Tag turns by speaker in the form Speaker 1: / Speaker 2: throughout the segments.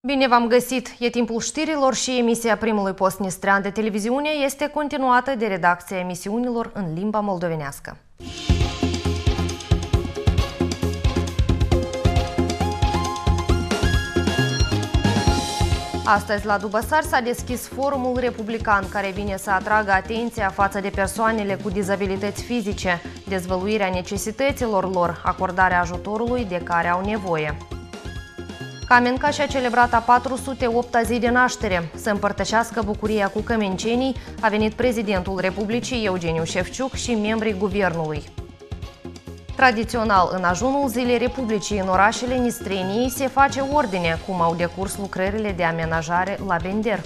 Speaker 1: Bine v-am găsit! E timpul știrilor și emisia primului post nistrean de televiziune este continuată de redacția emisiunilor în limba moldovenească. Astăzi la Dubăsari s-a deschis Forumul Republican, care vine să atragă atenția față de persoanele cu dizabilități fizice, dezvăluirea necesităților lor, acordarea ajutorului de care au nevoie. Camenca și-a celebrat a 408-a zi de naștere. Să împărtășească bucuria cu cămencenii a venit prezidentul Republicii Eugeniu Șefciuc și membrii guvernului. Tradițional, în ajunul Zilei Republicii în orașele Nistreniei se face ordine, cum au decurs lucrările de amenajare la Bender.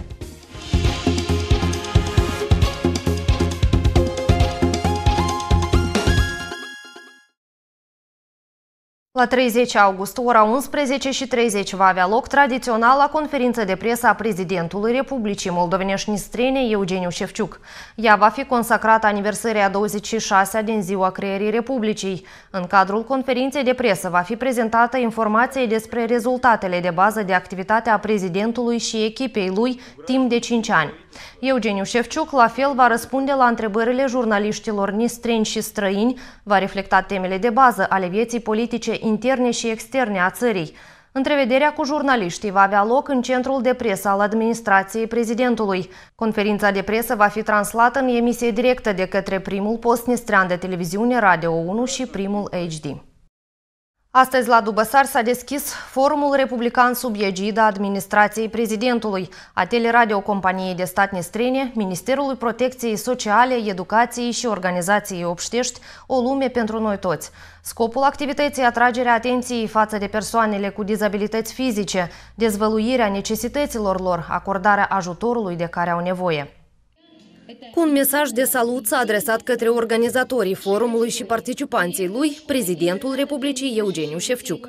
Speaker 1: La 30 august, ora 11:30, va avea loc tradiționala conferință de presă a prezidentului Republicii Moldovenești Nistrene, Eugeniu Șefciuc. Ea va fi consacrată aniversării a 26-a din ziua creării Republicii. În cadrul conferinței de presă va fi prezentată informație despre rezultatele de bază de activitate a prezidentului și echipei lui timp de 5 ani. Eugeniu Șefciuc, la fel, va răspunde la întrebările jurnaliștilor nistreni și străini, va reflecta temele de bază ale vieții politice interne și externe a țării. Întrevederea cu jurnaliștii va avea loc în centrul de presă al administrației prezidentului. Conferința de presă va fi translată în emisie directă de către primul post nistrean de televiziune Radio 1 și primul HD. Astăzi la Dubăsari s-a deschis Forumul Republican sub egida administrației prezidentului, a Teleradiocompaniei de Stat Nistrene, Ministerului Protecției Sociale, Educației și Organizației Obștești, O lume pentru noi toți. Scopul activității atragerea atenției față de persoanele cu dizabilități fizice, dezvăluirea necesităților lor, acordarea ajutorului de care au nevoie. Cu un mesaj de salut s-a adresat către organizatorii forumului și participanții lui, prezidentul Republicii Eugeniu Șefciuc.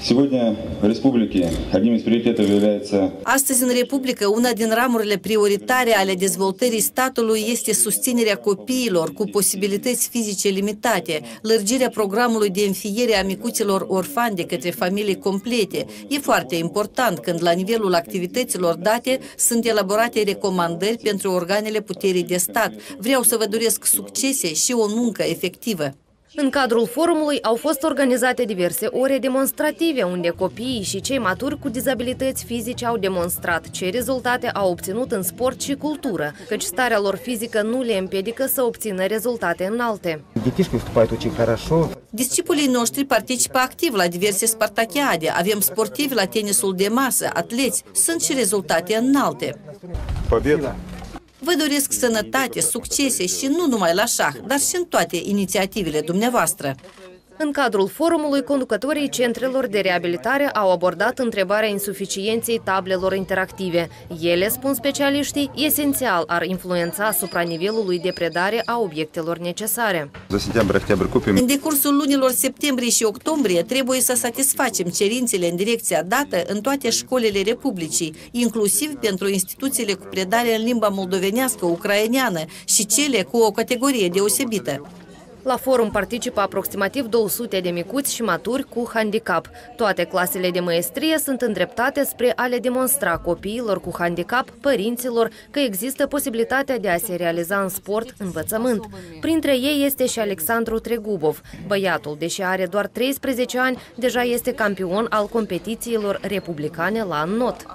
Speaker 2: Astăzi în Republică, una din ramurile prioritare ale dezvoltării statului este susținerea copiilor cu posibilități fizice limitate, lărgirea programului de înfiere a micuților orfani de către familii complete. E foarte important când la nivelul activităților date sunt elaborate recomandări pentru organele puterii de stat. Vreau să vă doresc succese și o muncă efectivă.
Speaker 1: În cadrul forumului au fost organizate diverse ore demonstrative, unde copiii și cei maturi cu dizabilități fizice au demonstrat ce rezultate au obținut în sport și cultură, căci starea lor fizică nu le împiedică să obțină rezultate înalte.
Speaker 2: Discipolii noștri participă activ la diverse spartachiade, avem sportivi la tenisul de masă, atleți, sunt și rezultate înalte.
Speaker 3: Победа!
Speaker 2: Vă doresc sănătate, succese și nu numai la șah, dar și în toate inițiativele dumneavoastră.
Speaker 1: În cadrul forumului, conducătorii centrelor de reabilitare au abordat întrebarea insuficienței tablelor interactive. Ele, spun specialiștii, esențial ar influența asupra nivelului de predare a obiectelor necesare.
Speaker 2: În decursul lunilor septembrie și octombrie trebuie să satisfacem cerințele în direcția dată în toate școlile Republicii, inclusiv pentru instituțiile cu predare în limba moldovenească, ucraineană și cele cu o categorie deosebită.
Speaker 1: La forum participă aproximativ 200 de micuți și maturi cu handicap. Toate clasele de măestrie sunt îndreptate spre a le demonstra copiilor cu handicap, părinților, că există posibilitatea de a se realiza în sport, învățământ. Printre ei este și Alexandru Tregubov. Băiatul, deși are doar 13 ani, deja este campion al competițiilor republicane la not.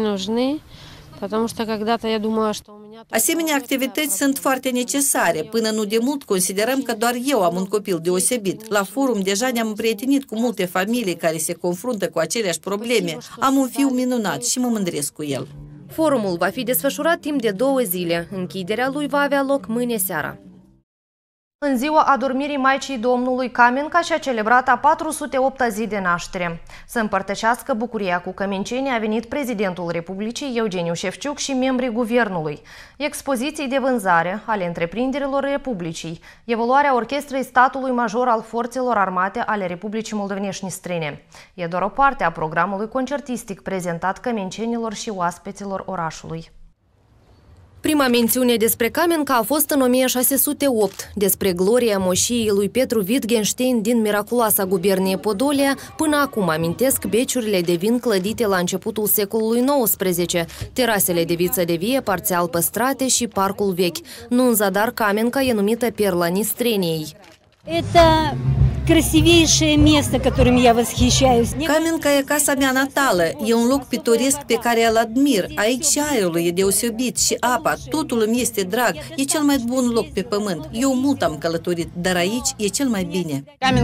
Speaker 2: Asemenea activități sunt foarte necesare. Până nu de mult considerăm că doar eu am un copil deosebit. La forum deja ne-am împrietenit cu multe familii care se confruntă cu aceleași probleme. Am un fiu minunat și mă mândresc cu el.
Speaker 1: Forumul va fi desfășurat timp de 2 zile. Închiderea lui va avea loc mâine seara. În ziua adormirii Maicii Domnului, Camenca și-a celebrat a 408-a zi de naștere. Să împărtășească bucuria cu cămencenii a venit prezidentul Republicii Eugeniu Șefciuc și membrii guvernului. Expoziții de vânzare ale întreprinderilor Republicii, evoluarea orchestrei statului major al forțelor armate ale Republicii Moldovenești Nistrene. E doar o parte a programului concertistic prezentat cămencenilor și oaspeților orașului. Prima mențiune despre Kamenka a fost în 1608, despre gloria moșiei lui Petru Wittgenstein din miraculoasa gubernie Podolia. Până acum amintesc beciurile de vin clădite la începutul secolului XIX, terasele de viță de vie parțial păstrate și parcul vechi. Nu în zadar Kamenka e numită perla Nistreniei.
Speaker 3: Красивейшее место, которым я восхищаюсь.
Speaker 2: Kamenka e casa mea natală, e un loc pitoresc pe care îl admir. Aici și aerul e deosebit și apa, totul îmi este drag. E cel mai bun loc pe pământ. Eu mult am călătorit, dar aici e cel mai bine.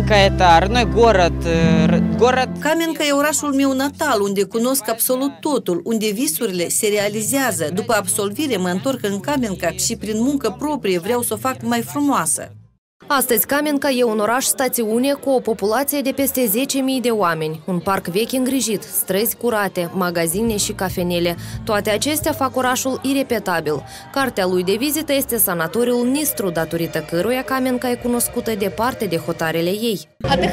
Speaker 2: Kamenka e orașul meu natal, unde cunosc absolut totul, unde visurile se realizează. După absolvire mă întorc în Kamenka și prin muncă proprie vreau să o fac mai frumoasă.
Speaker 1: Astăzi Kamenka e un oraș stațiune cu o populație de peste 10.000 de oameni, un parc vechi îngrijit, străzi curate, magazine și cafenele. Toate acestea fac orașul irepetabil. Cartea lui de vizită este sanatoriul Nistru, datorită căruia Kamenka e cunoscută departe de hotarele ei.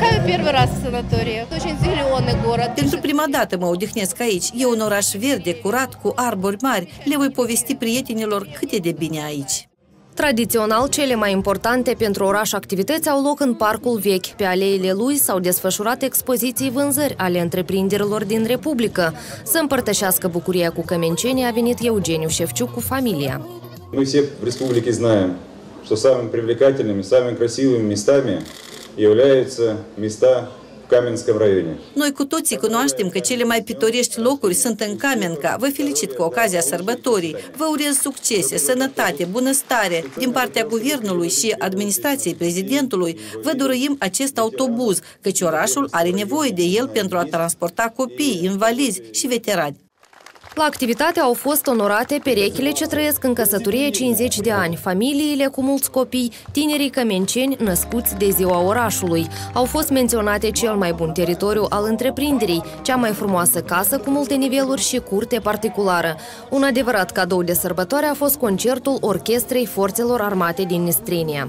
Speaker 2: Pentru prima dată mă odihnesc aici. E un oraș verde, curat, cu arbori mari. Le voi povesti prietenilor cât e de bine aici.
Speaker 1: Tradițional, cele mai importante pentru oraș activități au loc în parcul vechi. Pe aleile lui s-au desfășurat expoziții vânzări ale întreprinderilor din Republică. Să împărtășească bucuria cu cămencenii a venit Eugeniu Șefciuc cu familia.
Speaker 4: Мы все в республике знаем, что самыми привлекательными, самыми красивыми местами являются места в Каменском районе.
Speaker 2: Noi cu toții cunoaștem că cele mai pitorești locuri sunt în Kamenka. Vă felicit cu ocazia sărbătorii. Vă urez succese, sănătate, bunăstare. Din partea guvernului și administrației prezidentului vă dorim acest autobuz, căci orașul are nevoie de el pentru a transporta copii, invalizi și veterani.
Speaker 1: La activitate au fost onorate perechile ce trăiesc în căsătorie 50 de ani, familiile cu mulți copii, tinerii cămenceni născuți de ziua orașului. Au fost menționate cel mai bun teritoriu al întreprinderii, cea mai frumoasă casă cu multe niveluri și curte particulară. Un adevărat cadou de sărbătoare a fost concertul Orchestrei Forțelor Armate din Nistrenia.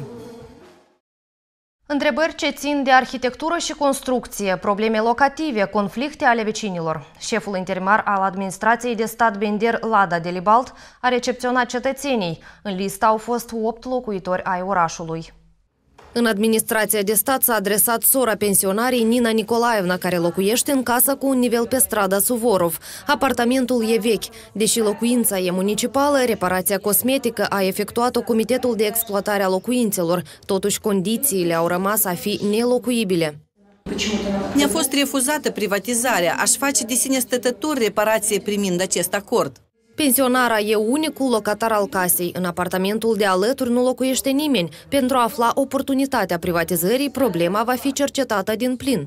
Speaker 1: Întrebări ce țin de arhitectură și construcție, probleme locative, conflicte ale vecinilor. Șeful interimar al administrației de stat Bender Lada Delibalt a recepționat cetățenii. În listă au fost 8 locuitori ai orașului. În administrația de stat s-a adresat sora pensionarii Nina Nicolaevna, care locuiește în casă cu un nivel pe strada Suvorov. Apartamentul e vechi. Deși locuința e municipală, reparația cosmetică a efectuat-o Comitetul de Exploatare a Locuințelor. Totuși, condițiile au rămas a fi nelocuibile.
Speaker 2: Ne-a fost refuzată privatizarea. Aș face de sine stătător reparație primind acest acord.
Speaker 1: Pensionara e unicul locatar al casei. În apartamentul de alături nu locuiește nimeni. Pentru a afla oportunitatea privatizării, problema va fi cercetată din plin.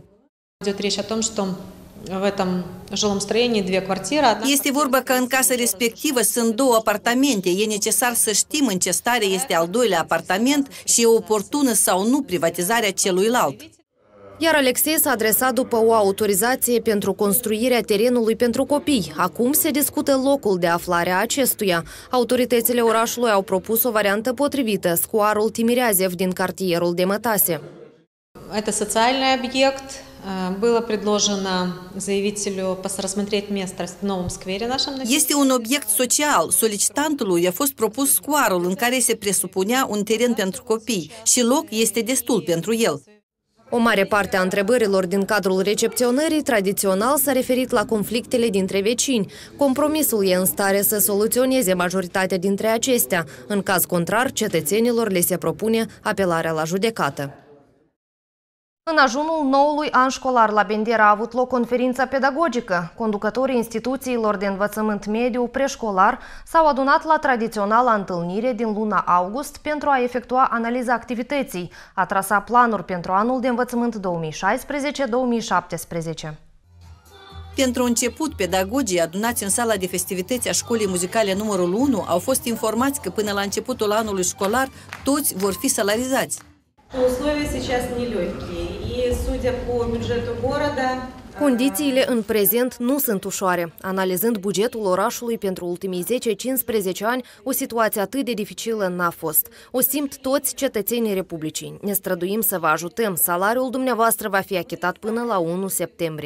Speaker 2: Este vorba că în casa respectivă sunt 2 apartamente. E necesar să știm în ce stare este al doilea apartament și e oportună sau nu privatizarea celuilalt.
Speaker 1: Iar Alexei s-a adresat după o autorizație pentru construirea terenului pentru copii. Acum se discută locul de aflare a acestuia. Autoritățile orașului au propus o variantă potrivită, scoarul Timireazev din cartierul de Mătase.
Speaker 5: Это социальный объект. Было предложено заявителю рассмотреть место в новом сквере нашем.
Speaker 2: Este un obiect social. Solicitantului a fost propus scoarul în care se presupunea un teren pentru copii și loc este destul pentru el.
Speaker 1: O mare parte a întrebărilor din cadrul recepționării tradițional s-a referit la conflictele dintre vecini. Compromisul e în stare să soluționeze majoritatea dintre acestea. În caz contrar, cetățenilor le se propune apelarea la judecată. În ajunul noului an școlar la Bender a avut loc conferința pedagogică. Conducătorii instituțiilor de învățământ mediu preșcolar s-au adunat la tradiționala întâlnire din luna august pentru a efectua analiza activității, a trasa planuri pentru anul de învățământ 2016-2017.
Speaker 2: Pentru început, pedagogii adunați în sala de festivități a școlii muzicale numărul 1 au fost informați că până la începutul anului școlar toți vor fi salarizați.
Speaker 5: Условия сейчас нелегкие, и судя по бюджету города,
Speaker 1: Condițiile în prezent nu sunt ușoare. Analizând bugetul orașului pentru ultimii 10-15 ani, o situație atât de dificilă n-a fost. O simt toți cetățenii Republicii. Ne străduim să vă ajutăm. Salariul dumneavoastră va fi achitat până la 1 septembrie.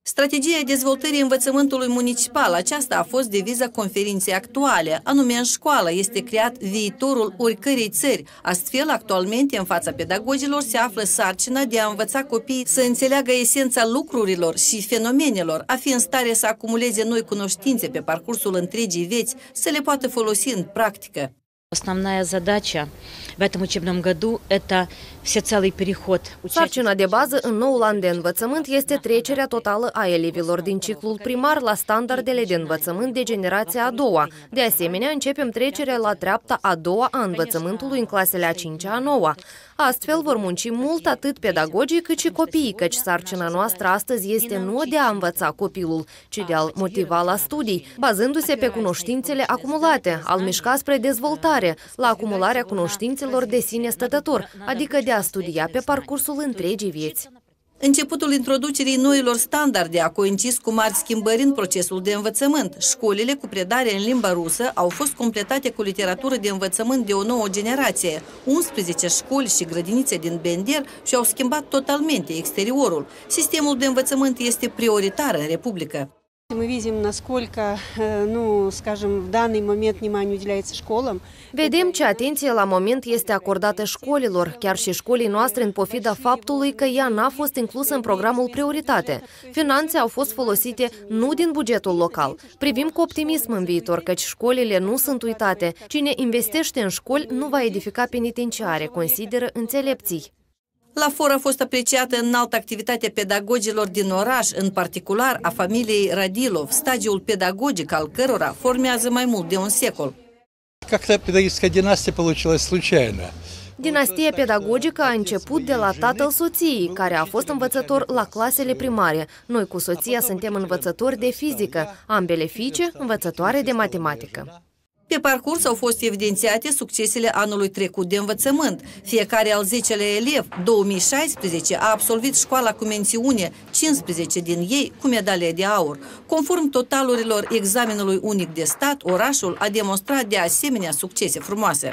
Speaker 2: Strategia dezvoltării învățământului municipal, aceasta a fost deviza conferinței actuale, anume în școală este creat viitorul oricărei țări. Astfel, actualmente, în fața pedagogilor se află sarcina de a învăța copiii să înțeleagă esența lucrurilor și fenomenelor, a fi în stare să acumuleze noi cunoștințe pe parcursul întregii vieți, să le poată folosi în practică.
Speaker 6: Основная задача в этом учебном году – это всецелый переход.
Speaker 1: Sarcina de bază în noul an de învățământ este trecerea totală a elevilor din ciclul primar la standardele de învățământ de generația a doua. De asemenea, începem trecerea la treapta a doua a învățământului în clasele a 5-a, a 9-a. Astfel vor munci mult atât pedagogii cât și copiii, căci sarcina noastră astăzi este nu de a învăța copilul, ci de a-l motiva la studii, bazându-se pe cunoștințele acumulate, a-l mișca spre dezvoltare, la acumularea cunoștințelor de sine stătător, adică de a studia pe parcursul întregii vieți.
Speaker 2: Începutul introducerii noilor standarde a coincis cu mari schimbări în procesul de învățământ. Școlile cu predare în limba rusă au fost completate cu literatură de învățământ de o nouă generație. 11 școli și grădinițe din Bender și-au schimbat totalmente exteriorul. Sistemul de învățământ este prioritar în Republică.
Speaker 7: Мы видим, насколько, скажем, в данный момент внимание уделяется школам.
Speaker 1: Vedem ce atenție la moment este acordată școlilor, chiar și școlii noastre, în pofida faptului că ea n-a fost inclusă în programul prioritate. Finanțe au fost folosite nu din bugetul local. Privim cu optimism în viitor, căci școlile nu sunt uitate. Cine investește în școli nu va edifica penitenciare, consideră înțelepții.
Speaker 2: La for a fost apreciată înaltă activitatea pedagogilor din oraș, în particular a familiei Radilov, stagiul pedagogic al cărora formează mai mult de un secol.
Speaker 8: Как-то педагогическая династия получилась случайно.
Speaker 1: Dinastia pedagogică a început de la tatăl soției, care a fost învățător la clasele primare. Noi cu soția suntem învățători de fizică, ambele fiice învățătoare de matematică.
Speaker 2: Pe parcurs au fost evidențiate succesele anului trecut de învățământ. Fiecare al 10-lea elev, 2016, a absolvit școala cu mențiune, 15 din ei cu medalie de aur. Conform totalurilor examenului unic de stat, orașul a demonstrat de asemenea succese frumoase.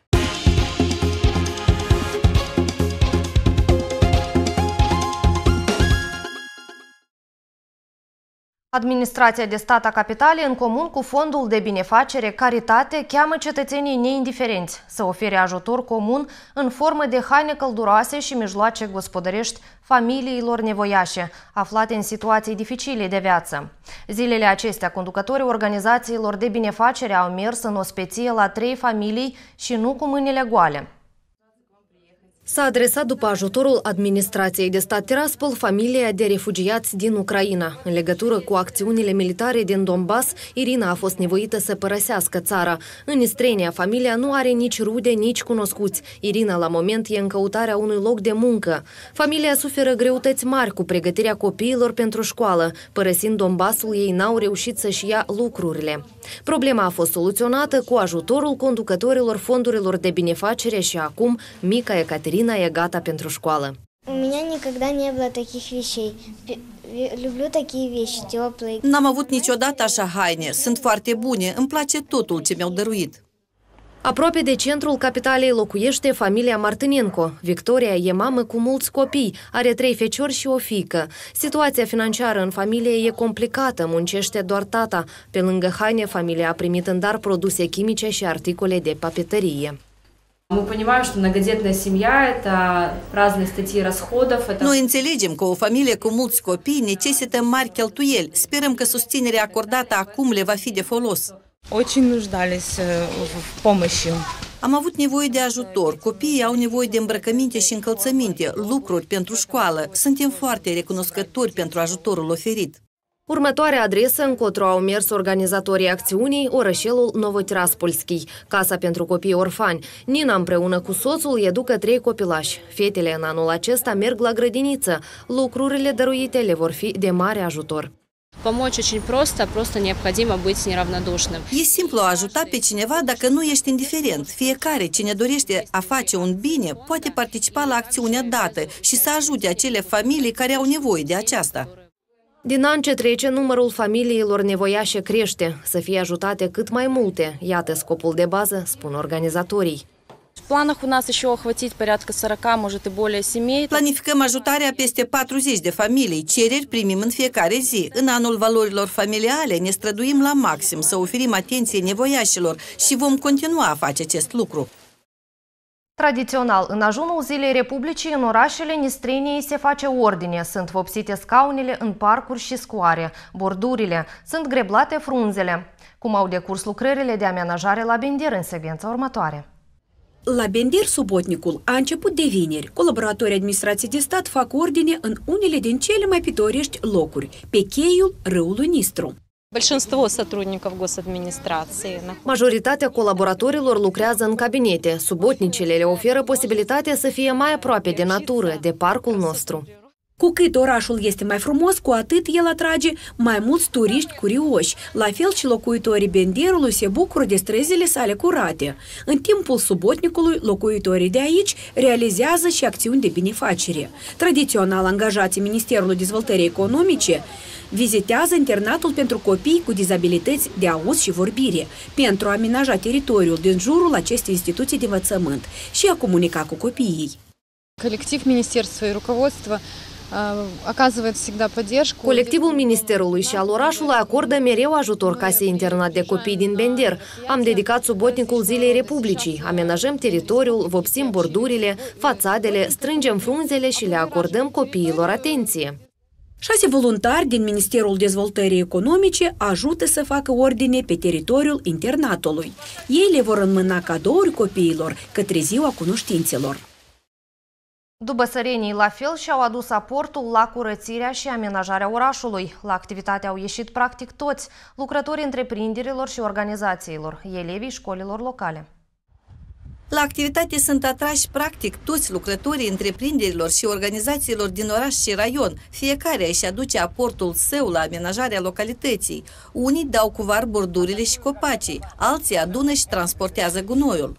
Speaker 1: Administrația de stat a capitalei, în comun cu fondul de binefacere Caritate, cheamă cetățenii neindiferenți să ofere ajutor comun în formă de haine călduroase și mijloace gospodărești familiilor nevoiașe, aflate în situații dificile de viață. Zilele acestea, conducătorii organizațiilor de binefacere au mers în ospeție la 3 familii și nu cu mâinile goale. S-a adresat după ajutorul administrației de stat Tiraspol familia de refugiați din Ucraina. În legătură cu acțiunile militare din Donbass, Irina a fost nevoită să părăsească țara. În Istrenia, familia nu are nici rude, nici cunoscuți. Irina, la moment, e în căutarea unui loc de muncă. Familia suferă greutăți mari cu pregătirea copiilor pentru școală. Părăsind Donbassul, ei n-au reușit să-și ia lucrurile. Problema a fost soluționată cu ajutorul conducătorilor fondurilor de binefacere și acum mica Ecaterina e gata pentru școală.
Speaker 9: У меня никогда не было таких вещей. Люблю такие вещи, теплые.
Speaker 2: N-am avut niciodată așa haine. Sunt foarte bune. Îmi place totul ce mi-au dăruit.
Speaker 1: Aproape de centrul capitalei locuiește familia Martinenko. Victoria e mamă cu mulți copii, are 3 feciori și o fiică. Situația financiară în familie e complicată, muncește doar tata. Pe lângă haine, familia a primit în dar produse chimice și articole de papeterie.
Speaker 10: Мы понимаем, что многодетная семья – это разные статьи расходов.
Speaker 2: Noi înțelegem că o familie cu mulți copii necesită mari cheltuieli. Sperăm că susținerea acordată acum le va fi de folos.
Speaker 11: Очень нуждались в помощи.
Speaker 2: Am avut nevoie de ajutor. Copiii au nevoie de îmbrăcăminte și încălțăminte, lucruri pentru școală. Suntem foarte recunoscători pentru ajutorul oferit.
Speaker 1: Următoarea adresă încotro au mers organizatorii acțiunii, orășelul Novotiraspolski, casa pentru copii orfani. Nina împreună cu soțul educă 3 copilași. Fetele în anul acesta merg la grădiniță. Lucrurile dăruite le vor fi de mare ajutor.
Speaker 10: Помочь очень просто необходимо быть неравнодушным.
Speaker 2: E simplu a ajuta pe cineva dacă nu ești indiferent. Fiecare cine dorește a face un bine poate participa la acțiunea dată și să ajute acele familii care au nevoie de aceasta.
Speaker 1: Din an ce trece, numărul familiilor nevoiașe crește, să fie ajutate cât mai multe. Iată scopul de bază, spun organizatorii.
Speaker 11: В планах у нас еще охватить порядка 40, может и более семей.
Speaker 2: Planificăm ajutarea peste 40 de familii. Cereri primim în fiecare zi. În anul valorilor familiale ne străduim la maxim să oferim atenție nevoiașilor și vom continua a face acest lucru.
Speaker 1: Tradițional, în ajunul Zilei Republicii, în orașele Nistreniei se face ordine. Sunt vopsite scaunele în parcuri și scoare, bordurile, sunt greblate frunzele. Cum au decurs lucrările de amenajare la Bender în secvența următoare?
Speaker 12: La Bender, Subotnicul a început de vineri. Colaboratorii administrației de stat fac ordine în unele din cele mai pitorești locuri, pe cheiul râului Nistru.
Speaker 1: Majoritatea colaboratorilor lucrează în cabinete. Subotnicele le oferă posibilitatea să fie mai aproape de natură, de parcul nostru.
Speaker 12: Cu cât orașul este mai frumos, cu atât el atrage mai mulți turiști curioși. La fel și locuitorii Benderului se bucură de străzile sale curate. În timpul Subotnicului, locuitorii de aici realizează și acțiuni de binefacere. Tradițional, angajații Ministerului Dezvoltării Economice vizitează internatul pentru copii cu dizabilități de auz și vorbire pentru a amenaja teritoriul din jurul acestei instituții de învățământ și a comunica cu copiii.
Speaker 11: Colectiv Ministerstva și rukovodstva оказывает всегда поддержку.
Speaker 1: Colectivul Ministerului și al orașului acordă mereu ajutor casei internat de copii din Bender. Am dedicat Subotnicul Zilei Republicii. Amenajăm teritoriul, vopsim bordurile, fațadele, strângem frunzele și le acordăm copiilor atenție.
Speaker 12: 6 voluntari din Ministerul Dezvoltării Economice ajută să facă ordine pe teritoriul internatului. Ei le vor înmâna cadouri copiilor către Ziua Cunoștințelor.
Speaker 1: Dubăsărenii la fel și-au adus aportul la curățirea și amenajarea orașului. La activitate au ieșit practic toți, lucrătorii întreprinderilor și organizațiilor, elevii școlilor locale.
Speaker 2: La activitate sunt atrași practic toți lucrătorii întreprinderilor și organizațiilor din oraș și raion. Fiecare își aduce aportul său la amenajarea localității. Unii dau cu var bordurile și copacii, alții adună și transportează gunoiul.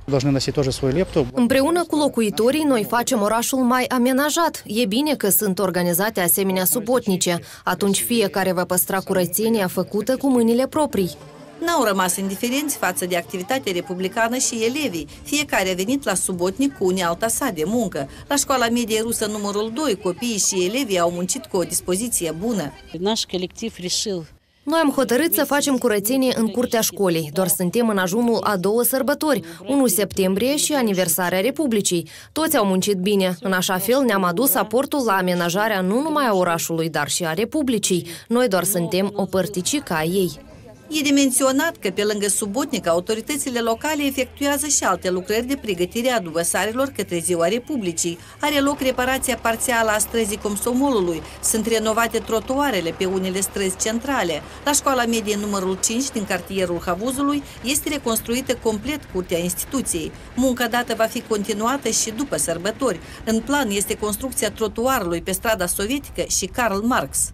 Speaker 1: Împreună cu locuitorii, noi facem orașul mai amenajat. E bine că sunt organizate asemenea subotnice. Atunci fiecare va păstra curățenia făcută cu mâinile proprii.
Speaker 2: N-au rămas indiferenți față de activitatea republicană și elevii. Fiecare a venit la Subotnic cu unealta sa de muncă. La școala medie rusă numărul 2, copiii și elevii au muncit cu o dispoziție bună.
Speaker 1: Noi am hotărât să facem curățenie în curtea școlii. Doar suntem în ajunul a 2 sărbători, 1 septembrie și aniversarea Republicii. Toți au muncit bine. În așa fel ne-am adus aportul la amenajarea nu numai a orașului, dar și a Republicii. Noi doar suntem o părticică a ei.
Speaker 2: E de menționat că pe lângă Subotnic, autoritățile locale efectuează și alte lucrări de pregătire a dubăsarilor către Ziua Republicii. Are loc reparația parțială a străzii Comsomolului, sunt renovate trotuarele pe unele străzi centrale. La școala medie numărul 5 din cartierul Havuzului este reconstruită complet curtea instituției. Munca dată va fi continuată și după sărbători. În plan este construcția trotuarului pe strada sovietică și Karl Marx.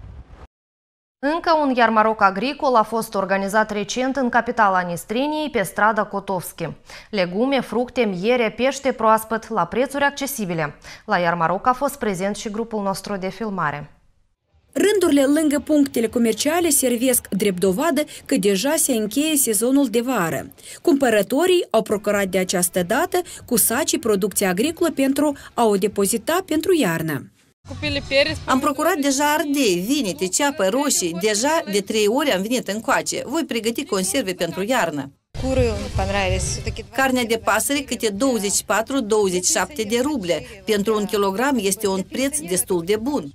Speaker 1: Încă un iarmaroc agricol a fost organizat recent în capitala Nistreniei, pe strada Kotovski. Legume, fructe, miere, pește proaspăt la prețuri accesibile. La iarmaroc a fost prezent și grupul nostru de filmare.
Speaker 12: Rândurile lângă punctele comerciale servesc drept dovadă că deja se încheie sezonul de vară. Cumpărătorii au procurat de această dată cu sacii producție agricolă pentru a o depozita pentru iarnă.
Speaker 2: Am procurat deja ardei, vinete, ceapă, roșii. Deja de 3 ori am venit încoace. Voi pregăti conserve pentru iarnă. Carnea de pasăre câte 24-27 de ruble. Pentru 1 kilogram este un preț destul de bun.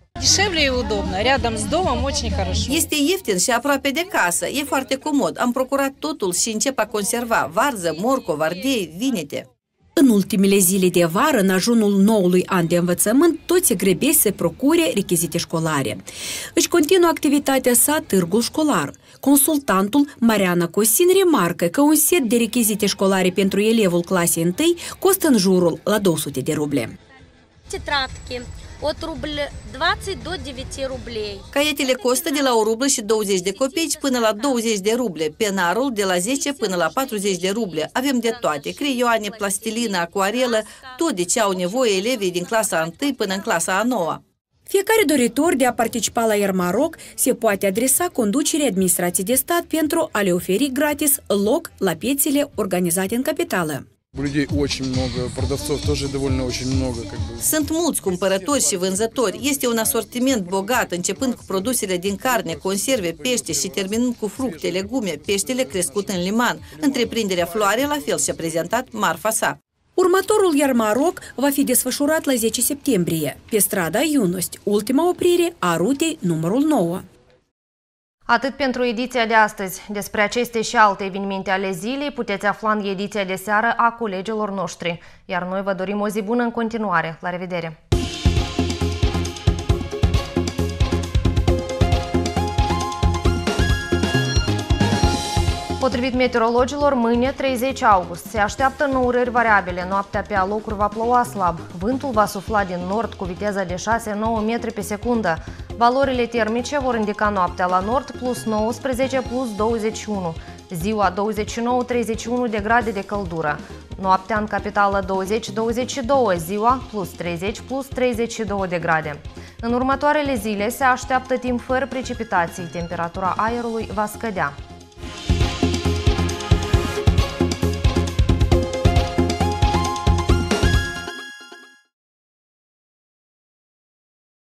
Speaker 2: Este ieftin și aproape de casă. E foarte comod. Am procurat totul și încep a conserva varză, morcov, ardei, vinete.
Speaker 12: În ultimele zile de vară, în ajunul noului an de învățământ, toți se grăbesc să procure rechizite școlare. Își continuă activitatea sa târgul școlar. Consultantul Mariana Cosin remarcă că un set de rechizite școlare pentru elevul clasei 1 costă în jurul la 200 de ruble.
Speaker 13: От рубль 20 до 9 рублей.
Speaker 2: Caietele costă de la 1 rublă și 20 de copeici până la 20 de ruble, penarul de la 10 până la 40 de ruble. Avem de toate, creioane, plastilină, acuarelă, tot de ce au nevoie elevii din clasa 1 până în clasa a 9-a.
Speaker 12: Fiecare doritor de a participa la iarmaroc se poate adresa conducerii administrației de stat pentru a le oferi gratis loc la piețele organizate în capitală.
Speaker 14: Людей очень много, продавцов тоже довольно очень много.
Speaker 2: Sunt mulți cumpărători și vânzători. Este un asortiment bogat, începând cu produsele din carne, conserve, pește și terminând cu fructe, legume, peștele crescut în liman. Întreprinderea Floare la fel și-a prezentat marfa sa.
Speaker 12: Următorul iarmaroc va fi desfășurat la 10 septembrie, pe strada Iunosti, ultima oprire a rutei numărul 9.
Speaker 1: Atât pentru ediția de astăzi. Despre aceste și alte evenimente ale zilei puteți afla în ediția de seară a colegilor noștri. Iar noi vă dorim o zi bună în continuare. La revedere! Potrivit meteorologilor, mâine, 30 august, se așteaptă înnourări variabile. Noaptea pe alocuri va ploua slab. Vântul va sufla din nord cu viteză de 6-9 metri pe secundă. Valorile termice vor indica noaptea la nord plus 19 plus 21. Ziua 29-31 de grade de căldură. Noaptea în capitală 20-22, ziua plus 30 plus 32 de grade. În următoarele zile se așteaptă timp fără precipitații. Temperatura aerului va scădea.